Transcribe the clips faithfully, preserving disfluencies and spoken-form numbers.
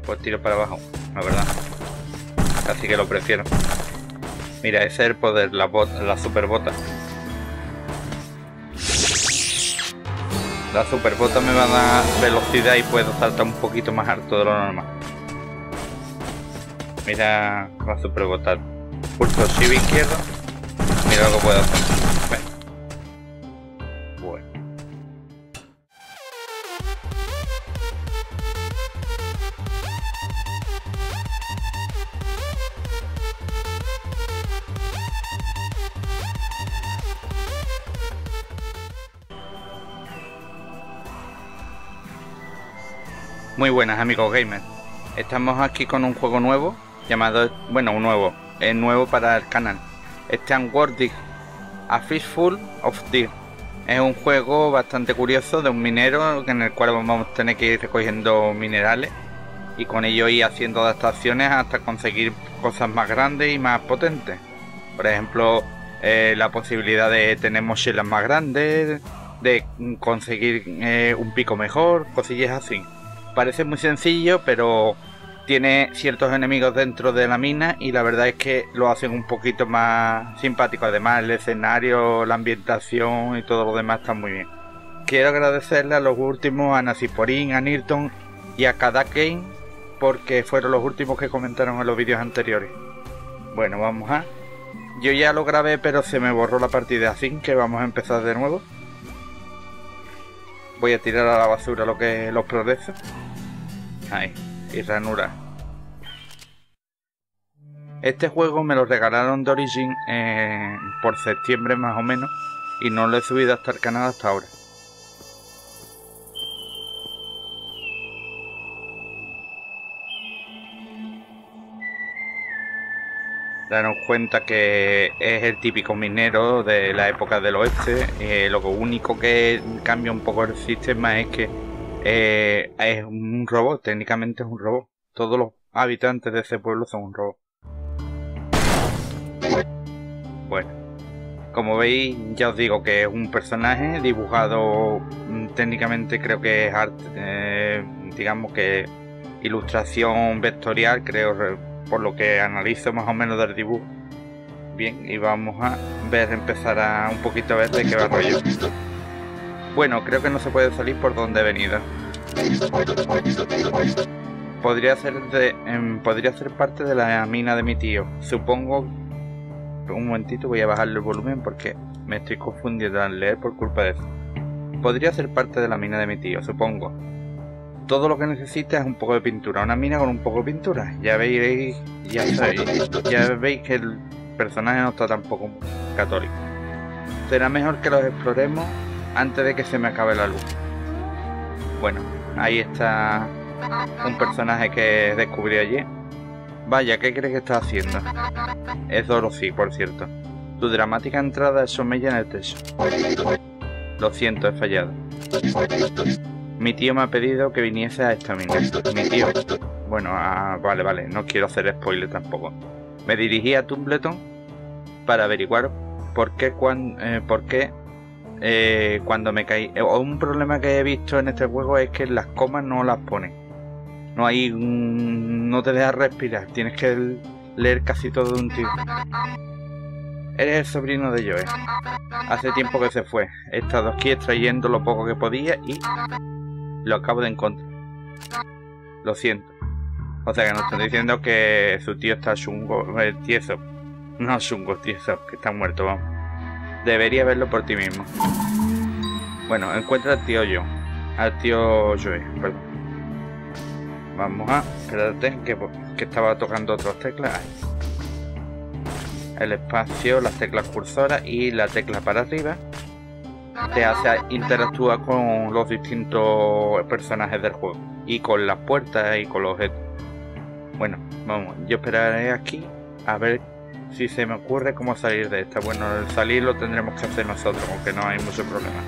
Pues tiro para abajo, la verdad. Así que lo prefiero. Mira, ese es el poder, la, bot, la super bota. La super bota me va a dar velocidad y puedo saltar un poquito más alto de lo normal. Mira la super bota. Pulso shift izquierdo. Mira lo que puedo hacer. Ven. Bueno. Muy buenas amigos gamers. Estamos aquí con un juego nuevo llamado, bueno, un nuevo, es nuevo para el canal. Este Unworthy, A Fistful of Deer. Es un juego bastante curioso de un minero en el cual vamos a tener que ir recogiendo minerales y con ello ir haciendo adaptaciones hasta conseguir cosas más grandes y más potentes. Por ejemplo, eh, la posibilidad de tener mochilas más grandes, de conseguir eh, un pico mejor, cosillas así. Parece muy sencillo, pero tiene ciertos enemigos dentro de la mina y la verdad es que lo hacen un poquito más simpático. Además, el escenario, la ambientación y todo lo demás está muy bien. Quiero agradecerle a los últimos, a Nasiporin, a Nilton y a Kadak Game, porque fueron los últimos que comentaron en los vídeos anteriores. Bueno, vamos a... Yo ya lo grabé, pero se me borró la partida, así que vamos a empezar de nuevo. Voy a tirar a la basura lo que los progresos. Ahí, y ranura. Este juego me lo regalaron de Origin eh, por septiembre más o menos y no lo he subido hasta el canal hasta ahora. Daros cuenta que es el típico minero de la época del oeste. Eh, lo único que cambia un poco el sistema es que eh, es un robot, técnicamente es un robot. Todos los habitantes de ese pueblo son un robot. Bueno, como veis, ya os digo que es un personaje dibujado, técnicamente creo que es arte, eh, digamos que ilustración vectorial, creo, por lo que analizo más o menos del dibujo. Bien, y vamos a ver, empezar a un poquito a ver de qué va el rollo. Bueno, creo que no se puede salir por donde he venido. Podría ser, de, eh, podría ser parte de la mina de mi tío. Supongo... Un momentito, voy a bajarle el volumen porque me estoy confundiendo al leer por culpa de eso. Podría ser parte de la mina de mi tío, supongo. Todo lo que necesita es un poco de pintura, una mina con un poco de pintura. Ya veis, ya sabéis, ya veis que el personaje no está tampoco católico. Será mejor que los exploremos antes de que se me acabe la luz. Bueno, ahí está un personaje que descubrí ayer. Vaya, ¿qué crees que está haciendo? Es Dorothy, por cierto. Tu dramática entrada es somella en el techo. Lo siento, he fallado. Mi tío me ha pedido que viniese a esta mina. Mi tío... Bueno, ah, vale, vale, no quiero hacer spoiler tampoco. Me dirigí a Tumbleton para averiguar por qué, cuan, eh, por qué eh, cuando me caí... Eh, un problema que he visto en este juego es que las comas no las ponen. No hay... Un, no te deja respirar, tienes que leer casi todo de un tiro. Eres el sobrino de Joe. Hace tiempo que se fue. He estado aquí extrayendo lo poco que podía y... lo acabo de encontrar. Lo siento. O sea que nos están diciendo que su tío está chungo, eh, tieso. No chungo, tieso, que está muerto, vamos. Debería verlo por ti mismo. Bueno, encuentra al tío John. Al tío Joe, perdón. Vamos a... Espérate, que, que estaba tocando otras teclas. Ahí. El espacio, las teclas cursoras y la tecla para arriba te hace interactuar con los distintos personajes del juego y con las puertas y con los objetos. Bueno, vamos, yo esperaré aquí a ver si se me ocurre cómo salir de esta. Bueno, el salir lo tendremos que hacer nosotros, aunque no hay mucho problema.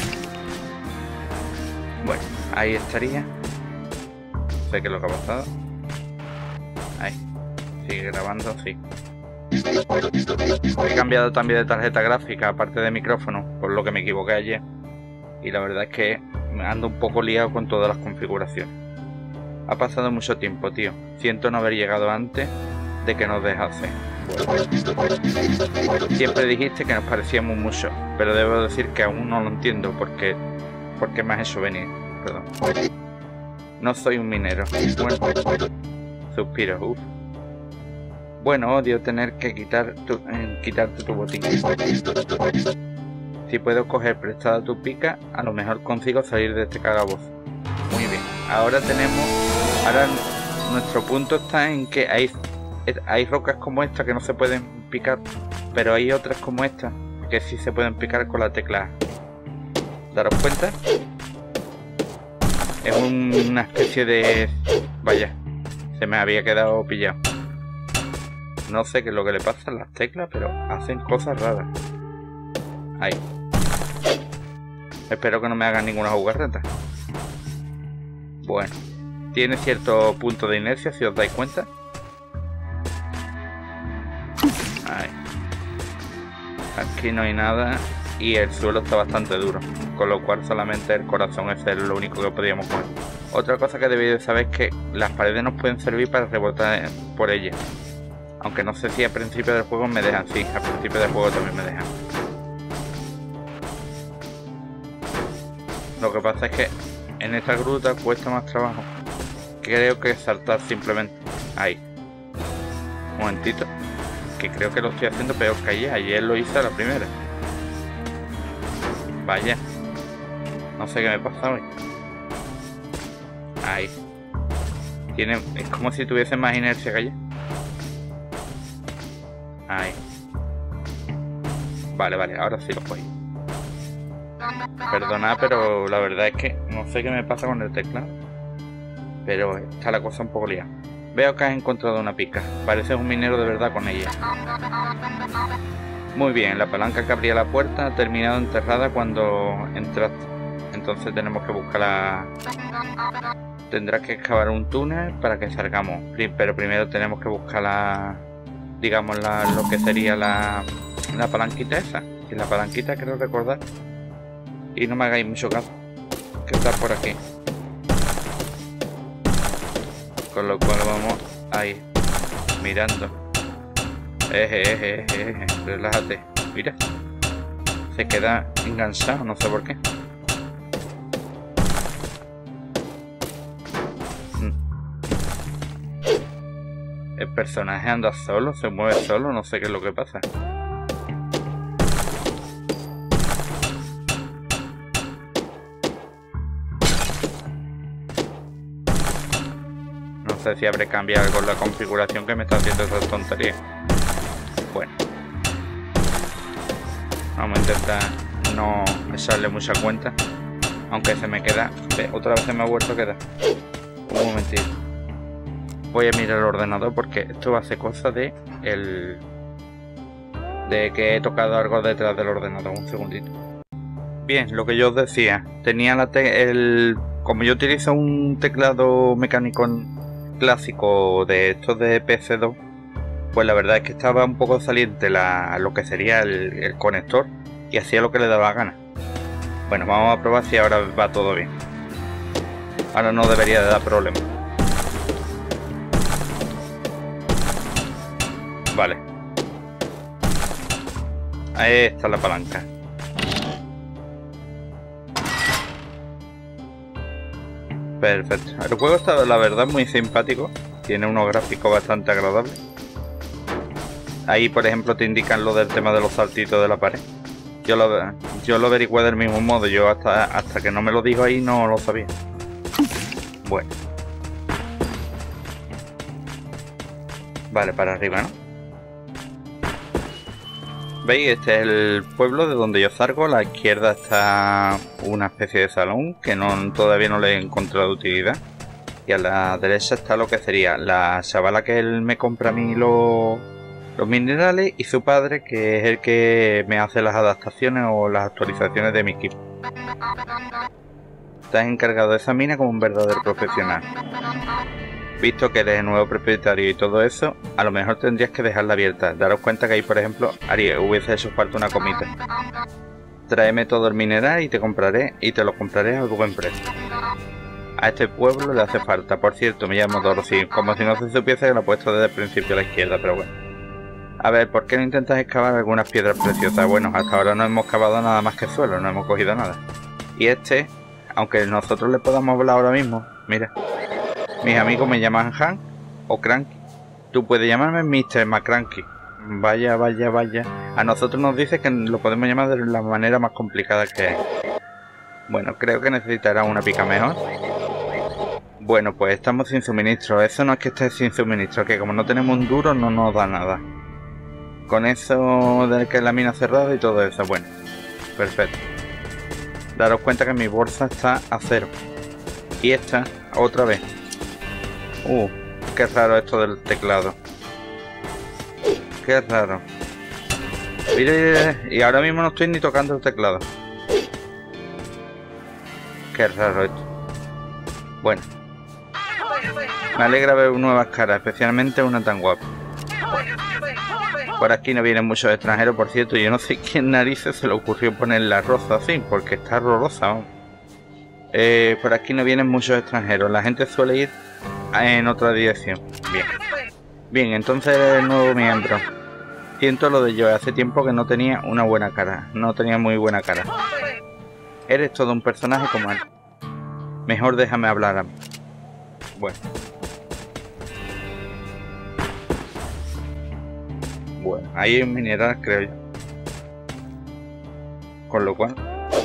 Bueno, ahí estaría. Sé qué es lo que ha pasado. Ahí, sigue grabando, sí. He cambiado también de tarjeta gráfica, aparte de micrófono, por lo que me equivoqué ayer. Y la verdad es que ando un poco liado con todas las configuraciones. Ha pasado mucho tiempo, tío. Siento no haber llegado antes de que nos dejase. Bueno. Siempre dijiste que nos parecíamos mucho, pero debo decir que aún no lo entiendo porque... ¿Por qué me has hecho venir? Perdón. No soy un minero. Bueno. Suspiro, uff. Bueno, odio tener que quitar tu, eh, quitarte tu botín. Si puedo coger prestada tu pica, a lo mejor consigo salir de este calabozo. Muy bien. Ahora tenemos... Ahora nuestro punto está en que hay, hay rocas como esta que no se pueden picar, pero hay otras como esta que sí se pueden picar con la tecla. ¿Daros cuenta? Es un, una especie de... Vaya, se me había quedado pillado. No sé qué es lo que le pasa a las teclas, pero hacen cosas raras. Ahí. Espero que no me hagan ninguna jugarreta. Bueno. Tiene cierto punto de inercia, si os dais cuenta. Ahí. Aquí no hay nada. Y el suelo está bastante duro. Con lo cual solamente el corazón es lo único que podríamos comer. Otra cosa que debéis de saber es que las paredes nos pueden servir para rebotar por ellas. Aunque no sé si al principio del juego me dejan. Sí, al principio del juego también me dejan. Lo que pasa es que en esta gruta cuesta más trabajo. Creo que saltar simplemente. Ahí. Un momentito. Que creo que lo estoy haciendo peor que ayer. Ayer lo hice a la primera. Vaya. No sé qué me pasa hoy. Ahí. Tiene... Es como si tuviese más inercia que ayer. Ahí. Vale, vale. Ahora sí lo voy. Perdonad, pero la verdad es que no sé qué me pasa con el teclado. Pero está la cosa un poco liada. Veo que has encontrado una pica. Pareces un minero de verdad con ella. Muy bien, la palanca que abría la puerta ha terminado enterrada cuando entraste. Entonces tenemos que buscarla. Tendrás que excavar un túnel para que salgamos. Pero primero tenemos que buscar la... Digamos la, lo que sería la, la palanquita esa. Y la palanquita quiero recordar. Y no me hagáis mucho caso. Que está por aquí. Con lo cual vamos ahí, mirando. Eje, eje, eje, eje, relájate. Mira, se queda enganchado, no sé por qué. El personaje anda solo, se mueve solo, no sé qué es lo que pasa. No sé si habré cambiado algo en la configuración que me está haciendo esa tontería. Bueno. Vamos a intentar no echarle mucha cuenta. Aunque se me queda... Otra vez se me ha vuelto a quedar. Un momentito. Voy a mirar el ordenador porque esto va a ser cosa de... el de que he tocado algo detrás del ordenador. Un segundito. Bien, lo que yo os decía. Tenía la te el... Como yo utilizo un teclado mecánico clásico de estos de P C dos, pues la verdad es que estaba un poco saliente la, lo que sería el, el conector y hacía lo que le daba gana. Bueno, vamos a probar si ahora va todo bien. Ahora no debería de dar problema. Vale. Ahí está la palanca. Perfecto. El juego está, la verdad, muy simpático. Tiene unos gráficos bastante agradables. Ahí, por ejemplo, te indican lo del tema de los saltitos de la pared. Yo lo, yo lo averigué del mismo modo. Yo hasta, hasta que no me lo dijo ahí no lo sabía. Bueno. Vale, para arriba, ¿no? ¿Veis? Este es el pueblo de donde yo salgo. A la izquierda está una especie de salón que no, todavía no le he encontrado utilidad. Y a la derecha está lo que sería la chavala que él me compra a mí los, los minerales y su padre, que es el que me hace las adaptaciones o las actualizaciones de mi equipo. Estás encargado de esa mina como un verdadero profesional. Visto que eres el nuevo propietario y todo eso, a lo mejor tendrías que dejarla abierta. Daros cuenta que ahí, por ejemplo, haría, hubiese hecho falta una comida. Tráeme todo el mineral y te compraré, y te lo compraré a buen precio. A este pueblo le hace falta. Por cierto, me llamo Dorothy. Como si no se supiese que lo he puesto desde el principio a la izquierda, pero bueno. A ver, ¿por qué no intentas excavar algunas piedras preciosas? Bueno, hasta ahora no hemos cavado nada más que suelo, no hemos cogido nada. Y este, aunque nosotros le podamos hablar ahora mismo, mira. Mis amigos me llaman Hank o Cranky. Tú puedes llamarme mister McCranky. Vaya, vaya, vaya. A nosotros nos dice que lo podemos llamar de la manera más complicada que es. Bueno, creo que necesitará una pica mejor. Bueno, pues estamos sin suministro. Eso no es que esté sin suministro, que como no tenemos un duro no nos da nada. Con eso de que la mina cerrada y todo eso, bueno, perfecto. Daros cuenta que mi bolsa está a cero. Y esta, otra vez. Uh, qué raro esto del teclado. Qué raro. Mire, y ahora mismo no estoy ni tocando el teclado. Qué raro esto. Bueno. Me alegra ver nuevas caras, especialmente una tan guapa. Por aquí no vienen muchos extranjeros, por cierto. Yo no sé quién narices se le ocurrió poner la rosa así, porque está horrorosa, vamos. Eh, por aquí no vienen muchos extranjeros. La gente suele ir en otra dirección. Bien. Bien, entonces el nuevo miembro. Siento lo de yo. Hace tiempo que no tenía una buena cara. No tenía muy buena cara. Eres todo un personaje como él. Mejor déjame hablar a mí. Bueno. Bueno, ahí hay un mineral, creo yo. Con lo cual...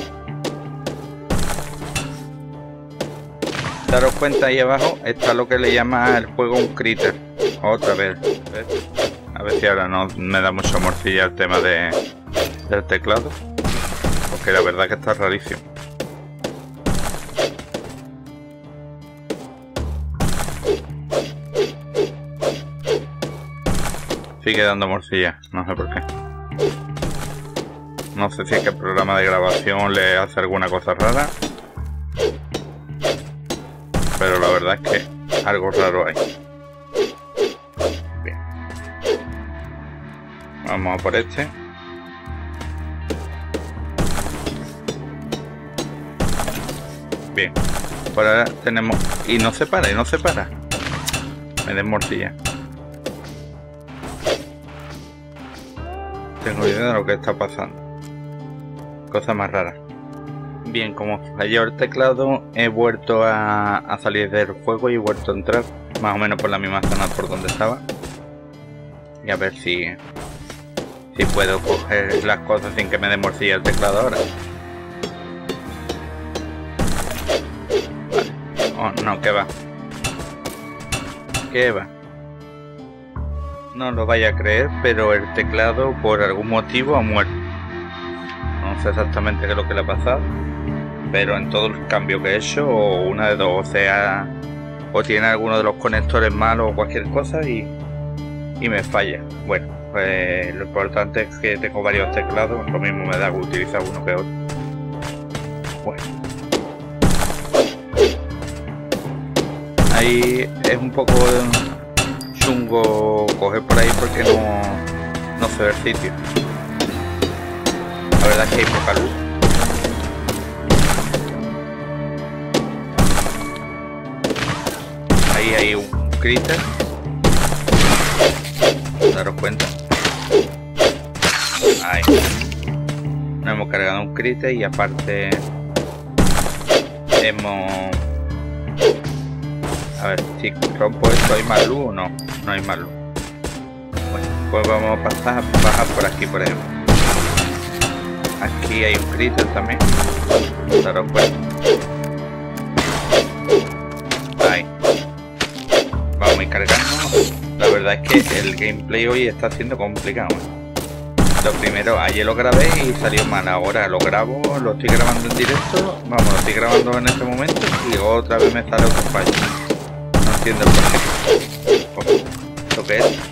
daros cuenta, ahí abajo está lo que le llama el juego un critter. Otra vez. ¿Ves? A ver si ahora no me da mucho morcilla el tema de, del teclado. Porque la verdad que está rarísimo. Sigue dando morcilla, no sé por qué. No sé si es que el programa de grabación le hace alguna cosa rara. Pero la verdad es que algo raro hay. Bien. Vamos a por este. Bien. Por ahora tenemos... y no se para, y no se para. Me den morcilla. Tengo idea de lo que está pasando. Cosa más rara. Bien, como falló el teclado, he vuelto a, a salir del juego y he vuelto a entrar más o menos por la misma zona por donde estaba. Y a ver si si puedo coger las cosas sin que me dé morcilla el teclado ahora. Vale. Oh, no, que va. Que va. No lo vaya a creer, pero el teclado por algún motivo ha muerto. No sé exactamente qué es lo que le ha pasado, pero en todo el cambio que he hecho, o una de dos, o sea, o tiene alguno de los conectores malos o cualquier cosa y, y me falla. Bueno, pues lo importante es que tengo varios teclados, lo mismo me da que utilizar uno que otro. Bueno. Ahí es un poco de chungo coger por ahí porque no, no se ve el sitio. La verdad es que hay poca luz. Ahí hay un critter. Daros cuenta. Ahí. Nos hemos cargado un critter y aparte hemos... a ver, si rompo esto, ¿hay más luz o no? No hay más luz. Bueno, pues vamos a pasar, bajar por aquí, por ejemplo. Aquí hay un critter también. Daros cuenta. Ahí. Vamos a ir cargándonos. La verdad es que el gameplay hoy está siendo complicado, ¿eh? Lo primero, ayer lo grabé y salió mal. Ahora lo grabo, lo estoy grabando en directo. Vamos, lo estoy grabando en este momento y otra vez me sale otro fallo. No entiendo por qué. Oh, ¿esto qué es?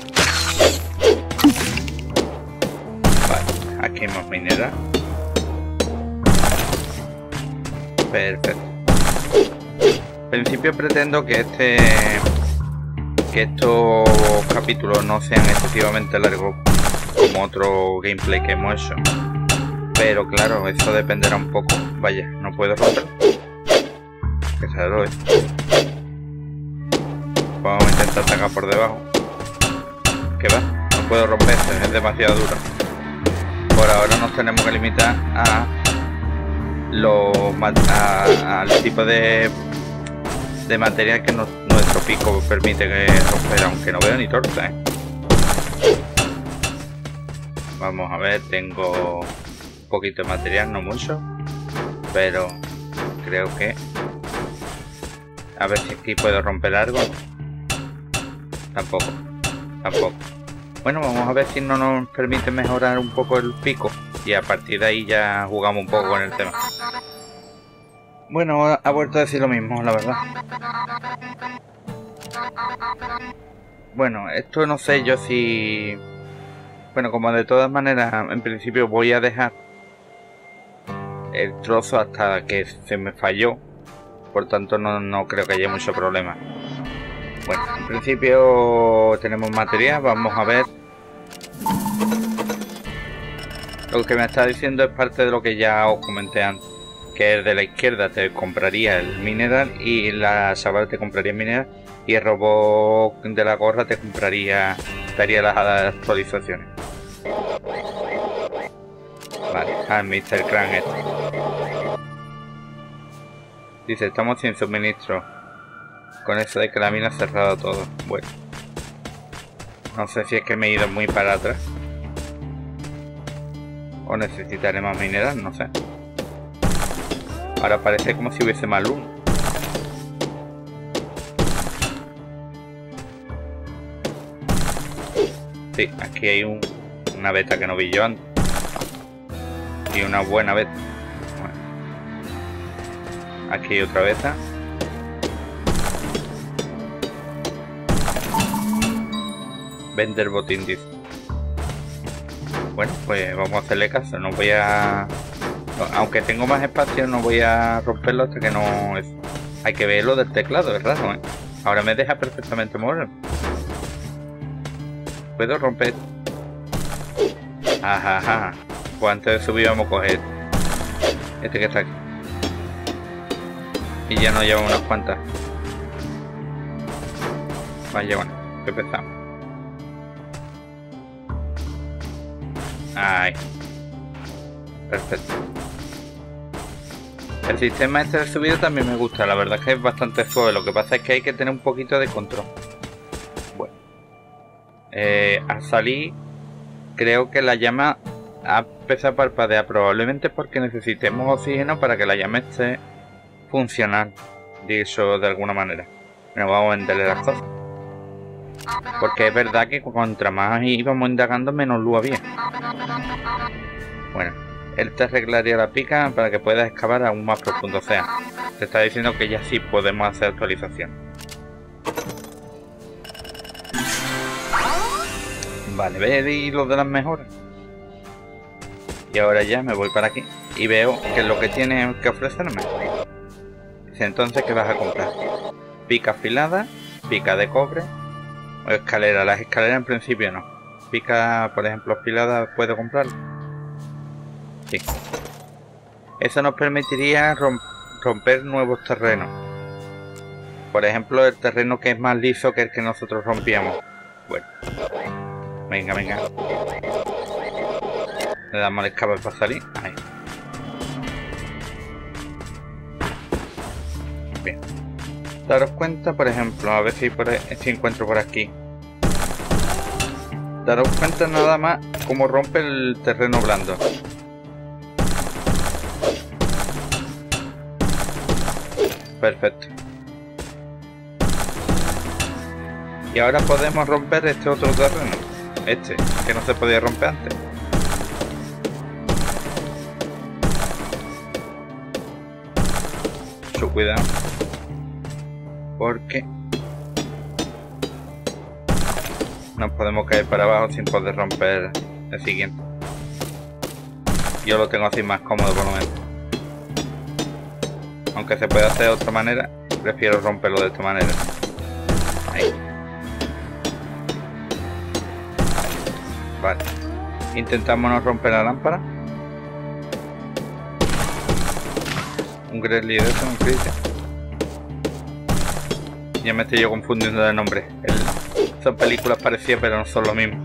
Vale, aquí hay más mineral. Perfecto. En principio pretendo que este que estos capítulos no sean excesivamente largos como otro gameplay que hemos hecho, pero claro, eso dependerá un poco. Vaya, no puedo romper. Que se lo es. Vamos a intentar atacar por debajo. ¿Qué va? No puedo romperse, es demasiado duro. Por ahora nos tenemos que limitar a lo, a, al tipo de, de material que nos, nuestro pico permite que romper, aunque no veo ni torta, ¿eh? Vamos a ver, tengo un poquito de material, no mucho, pero creo que a ver si aquí puedo romper algo. Tampoco, tampoco. Bueno, vamos a ver si no nos permite mejorar un poco el pico y a partir de ahí ya jugamos un poco con el tema. Bueno, ha vuelto a decir lo mismo, la verdad. Bueno, esto no sé yo si... Bueno, como de todas maneras, en principio voy a dejar el trozo hasta que se me falló. Por tanto, no, no creo que haya mucho problema. Bueno, en principio tenemos material, vamos a ver. Lo que me está diciendo es parte de lo que ya os comenté antes. Que el de la izquierda te compraría el mineral y la chaval te compraría el mineral. Y el robot de la gorra te compraría, te haría las actualizaciones. Vale, al mister Crank este. Dice, estamos sin suministro. Con eso de que la mina ha cerrado todo. Bueno. No sé si es que me he ido muy para atrás. O necesitaré más mineral, no sé. Ahora parece como si hubiese más luz. Sí, aquí hay un, una beta que no vi yo antes. Y una buena beta. Bueno. Aquí hay otra beta. Vender botín, dice. Bueno, pues vamos a hacerle caso. No voy a... Aunque tengo más espacio, no voy a romperlo hasta que no... Es... Hay que verlo del teclado, es raro, ¿eh? Ahora me deja perfectamente mover. ¿Puedo romper? Ajá, ajá. Pues antes de subir vamos a coger este que está aquí. Y ya nos lleva unas cuantas. Vaya, bueno, que empezamos. Ahí. Perfecto. El sistema este de subida también me gusta, la verdad es que es bastante suave. Lo que pasa es que hay que tener un poquito de control. Bueno. Eh, al salir, creo que la llama ha empezado a parpadear, probablemente porque necesitemos oxígeno para que la llama esté funcional, dicho de alguna manera. Bueno, vamos a venderle las cosas. Porque es verdad que contra más íbamos indagando, menos luz había. Bueno, él te arreglaría la pica para que puedas excavar aún más profundo. O sea, te está diciendo que ya sí podemos hacer actualización. Vale, ve y lo de las mejoras. Y ahora ya me voy para aquí y veo que es lo que tiene que ofrecerme. Dice, entonces, ¿qué vas a comprar? Pica afilada, pica de cobre o escalera. Las escaleras en principio no. Pica, por ejemplo, afilada, ¿puedo comprarla? Sí. Eso nos permitiría romp romper nuevos terrenos. Por ejemplo, el terreno que es más liso que el que nosotros rompíamos. Bueno. Venga, venga. Le damos el escape para salir. Ahí. Bien. Daros cuenta, por ejemplo, a ver si, por, si encuentro por aquí. Daros cuenta nada más cómo rompe el terreno blando. Perfecto. Y ahora podemos romper este otro terreno. Este, que no se podía romper antes. Mucho cuidado. Porque nos podemos caer para abajo sin poder romper el siguiente. Yo lo tengo así más cómodo por lo menos. Aunque se puede hacer de otra manera, prefiero romperlo de esta manera. Ahí. Vale. Intentamos no romper la lámpara. Un Grizzly de eso, un Grizzly. ya me estoy yo confundiendo de nombre. El, son películas parecidas pero no son lo mismo.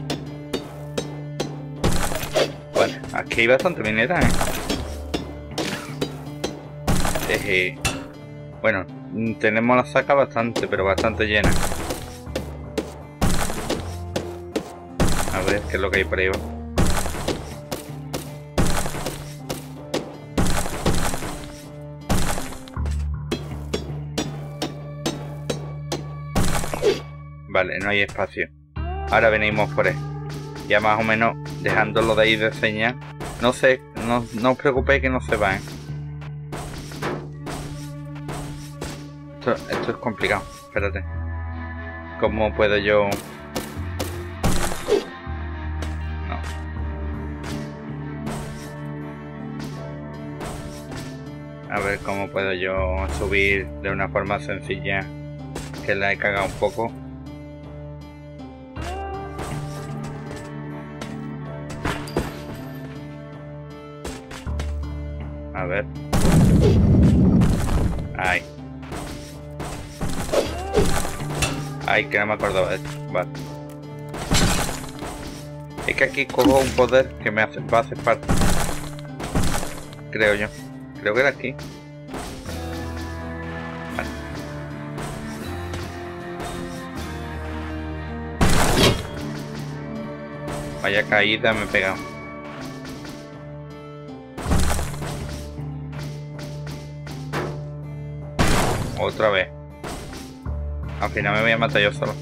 Vale, aquí hay bastante minera, ¿eh? eh bueno, tenemos la saca bastante, pero bastante llena. A ver qué es lo que hay por ahí abajo. Vale, no hay espacio. Ahora venimos por ahí. Ya más o menos dejándolo de ahí de señal. No sé, no, no os preocupéis que no se va, ¿eh? Esto, esto es complicado. Espérate. ¿Cómo puedo yo...? No. A ver cómo puedo yo subir de una forma sencilla. Que la he cagado un poco. A ver. Ay. Ay, que no me acordaba de esto. Vale. Es que aquí cojo un poder que me hace, va a hacer parte. Creo yo. Creo que era aquí. Vale. Vaya caída me he pegado. Otra vez. Al final me voy a matar yo solo.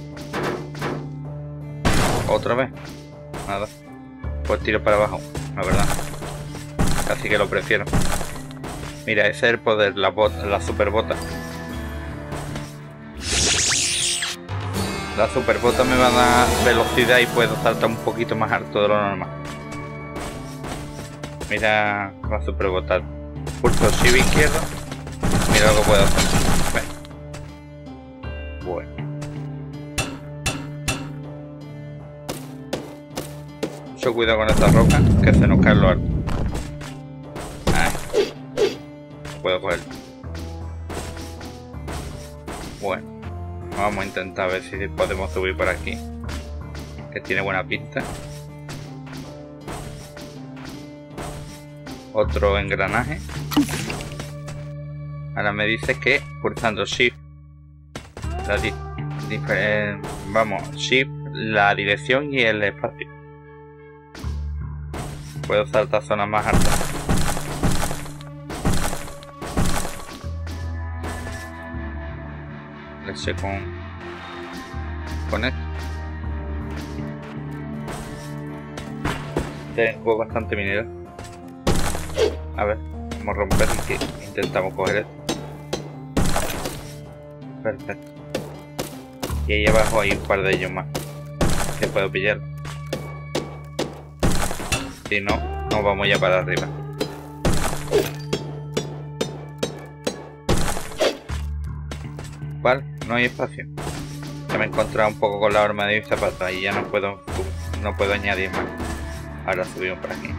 Otra vez. Nada. Pues tiro para abajo, la verdad. Casi que lo prefiero. Mira, ese es el poder, la bota, la super bota. La super bota me va a dar velocidad y puedo saltar un poquito más alto de lo normal. Mira la super bota. Pulso shift izquierdo. Mira lo que puedo hacer. Bueno. Mucho cuidado con esta roca, que se nos cae lo alto. Ay. No puedo cogerlo. Bueno. Vamos a intentar ver si podemos subir por aquí. Que tiene buena pinta. Otro engranaje. Ahora me dice que pulsando Shift. La di eh, vamos, Shift, la dirección y el espacio. Puedo saltar zonas más altas. Le sé con con esto. Tengo bastante minero. A ver, vamos a romper y que intentamos coger esto. Perfecto. Y ahí abajo hay un par de ellos más que puedo pillar. Si no, nos vamos ya para arriba. Vale, no hay espacio. Ya me he encontrado un poco con la arma de mis zapatos y ya no puedo no puedo añadir más. Ahora subimos por aquí.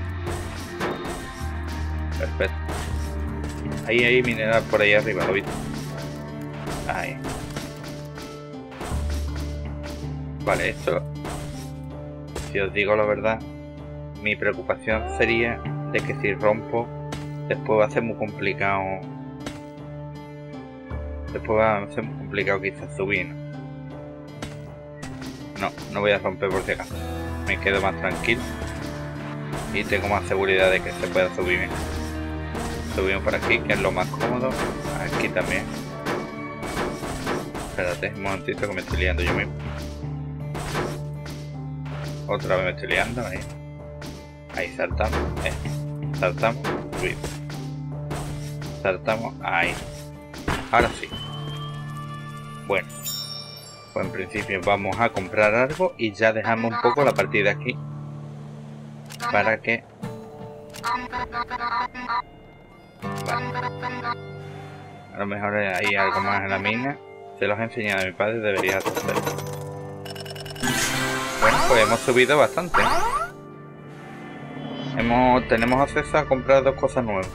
Perfecto. Ahí hay mineral por ahí arriba, ¿lo viste? Ahí. Vale, esto, si os digo la verdad, mi preocupación sería de que si rompo, después va a ser muy complicado. Después va a ser muy complicado quizás subir, ¿no? No, no voy a romper por si acaso. Me quedo más tranquilo y tengo más seguridad de que se pueda subir bien. Subimos por aquí, que es lo más cómodo. Aquí también. Espérate un momentito que me estoy liando yo mismo. Otra vez me estoy liando, ahí. Ahí saltamos, eh. Saltamos, subimos. Saltamos, ahí. Ahora sí. Bueno. Pues en principio vamos a comprar algo y ya dejamos un poco la partida aquí. Para que... Vale. A lo mejor hay algo más en la mina. Se los he enseñado a mi padre, debería hacerlo. Bueno, pues hemos subido bastante. Hemos, tenemos acceso a comprar dos cosas nuevas.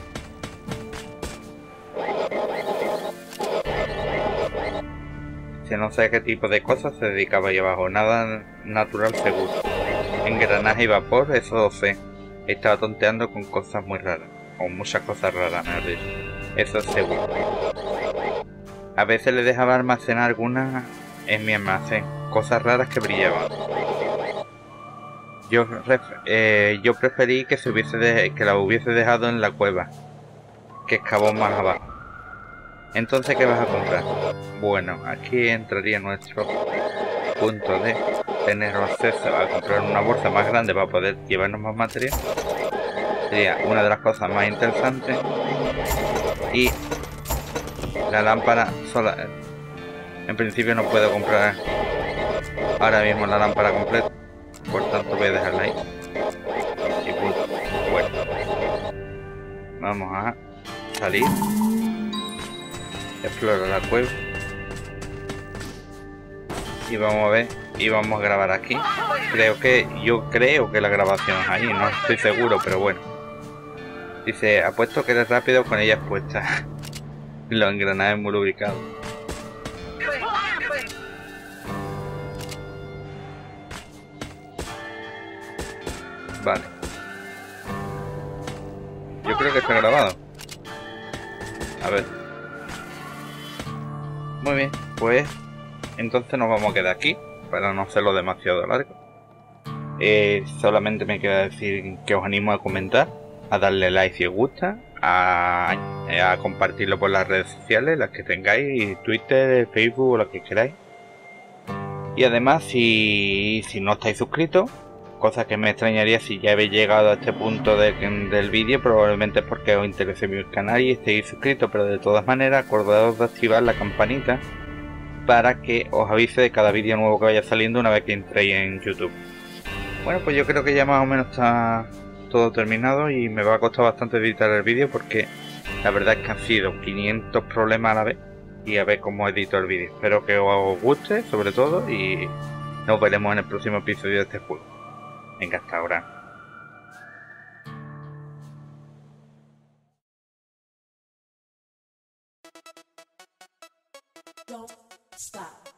Que no sé a qué tipo de cosas se dedicaba ahí abajo. Nada natural seguro. Engranaje y vapor, eso sé. Estaba tonteando con cosas muy raras. O muchas cosas raras, mejor dicho. Eso es seguro. A veces le dejaba almacenar algunas en mi almacén. Cosas raras que brillaban. Yo, eh, yo preferí que se hubiese de, que la hubiese dejado en la cueva. Que excavó más abajo. Entonces, ¿qué vas a comprar? Bueno, aquí entraría nuestro punto de tener acceso a comprar una bolsa más grande para poder llevarnos más material. Sería una de las cosas más interesantes. Y la lámpara solar. En principio no puedo comprar ahora mismo la lámpara completa, por tanto voy a dejarla ahí. Y punto. Bueno, vamos a salir. Explorar la cueva. Y vamos a ver, y vamos a grabar aquí. Creo que, yo creo que la grabación es ahí, no estoy seguro, pero bueno. Dice, apuesto que eres rápido con ellas puestas. Los engranajes muy lubricados. Vale. Yo creo que está grabado. A ver. Muy bien, pues entonces nos vamos a quedar aquí para no hacerlo demasiado largo. Eh, solamente me queda decir que os animo a comentar, a darle like si os gusta, a, a compartirlo por las redes sociales, las que tengáis, Twitter, Facebook o lo que queráis. Y además, si, si no estáis suscritos, cosa que me extrañaría si ya habéis llegado a este punto de, del vídeo, probablemente es porque os interese mi canal y estéis suscritos, pero de todas maneras acordaos de activar la campanita para que os avise de cada vídeo nuevo que vaya saliendo una vez que entréis en YouTube. Bueno, pues yo creo que ya más o menos está todo terminado y me va a costar bastante editar el vídeo porque la verdad es que han sido quinientos problemas a la vez y a ver cómo edito el vídeo. Espero que os guste sobre todo y nos veremos en el próximo episodio de este juego. Venga, hasta ahora. Don't stop.